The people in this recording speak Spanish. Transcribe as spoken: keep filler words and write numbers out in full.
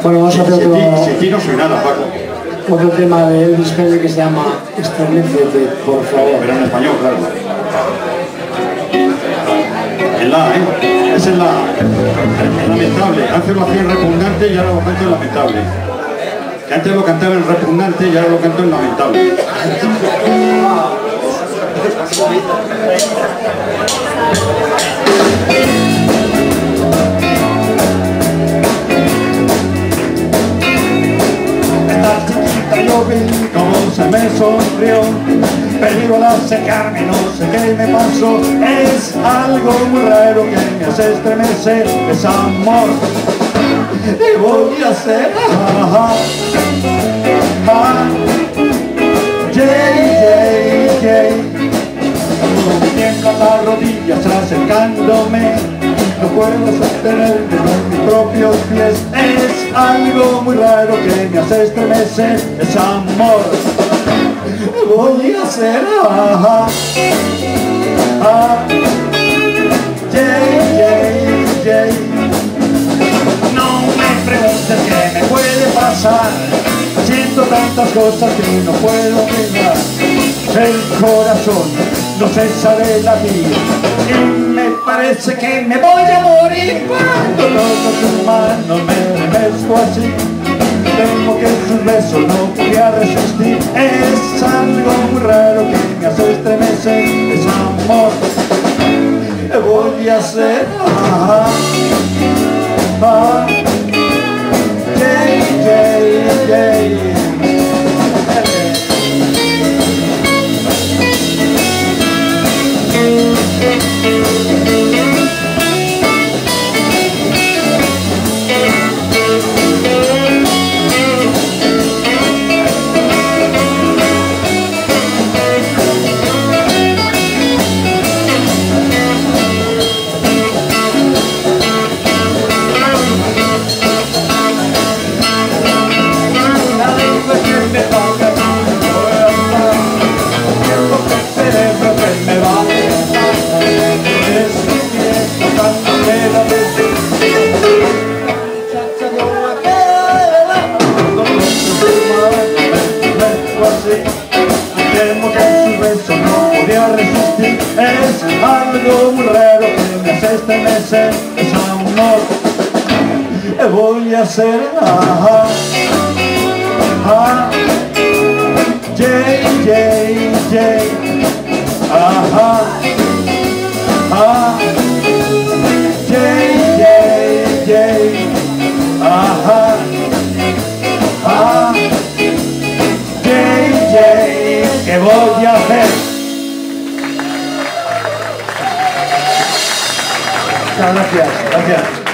Bueno, vamos a hacer sin, otro, ti, sin ti no soy nada, Paco. otro tema de Elvis Presley que se llama Estremécete, por favor. Pero en español, claro. En la, ¿eh? Es en la. Es lamentable. Antes lo hacía en repugnante y ahora lo canto en lamentable. Que antes lo cantaba en repugnante y ahora lo canto en lamentable. Esta chiquita yo vi como se me sonrió, peligro al acercarme, no sé qué me pasó. Es algo muy raro que me hace estremecer, es amor. Y voy a hacer ajá, ajá, yay, yay, yay. Me tiemblan las rodillas acercándome, no puedo sostenerme con mis propios pies. Es algo muy raro que me hace estremecer, es amor. Voy a hacer ajá, ajá, yay, yay, yay. No me preguntes qué me puede pasar, siento tantas cosas que no puedo olvidar. El corazón no cesa de latir y me parece que me voy a morir cuando toco tus manos, me remezco así. Temo que sus besos no podía resistir. Es algo muy raro que me hace estremecer, es amor. Voy a hacer ajá, ajá, yay, yay, yay. Temo que su beso no podía resistir. Es algo muy raro que me hace estremecer, es amor. Voy a hacer ajá, ajá, yay, yay, yay, ajá, ajá, yay, yay, yay, ajá, ajá, yay, yay. ¿Qué voy a hacer? Muchas gracias, gracias.